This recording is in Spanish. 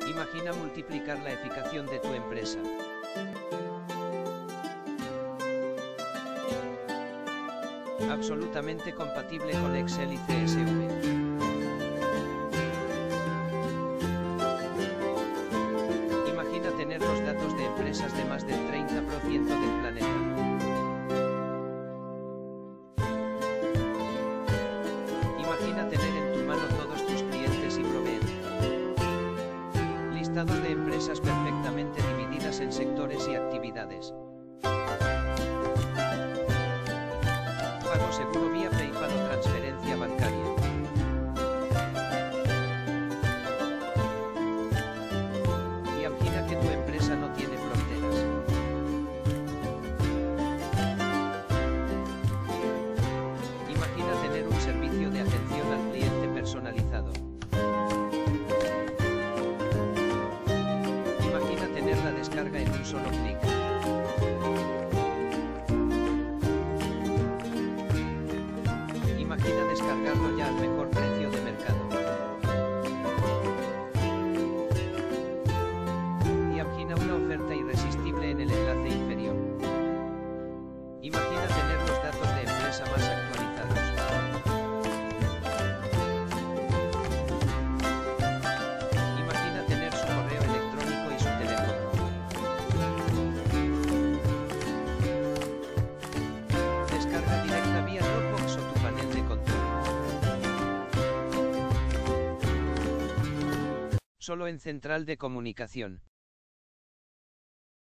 Imagina multiplicar la eficacia de tu empresa. Absolutamente compatible con Excel y CSV. Imagina tener los datos de empresas de más del 30% del planeta. Imagina tener en tu mano todos tus clientes y proveedores. Listados de empresas perfectamente divididas en sectores y actividades. Pago seguro vía PayPal o transferencia bancaria. Imagina que tu empresa no tiene fronteras. Imagina tener un servicio de atención al cliente personalizado. Imagina tener la descarga en un solo clic. Imagina descargarlo ya al mejor precio de mercado. Imagina una oferta irresistible en el enlace inferior. Imagina tener los datos de empresa más actualizados. Imagina tener su correo electrónico y su teléfono. Descarga directa vía Dropbox o tu panel de control. Solo en Central de Comunicación.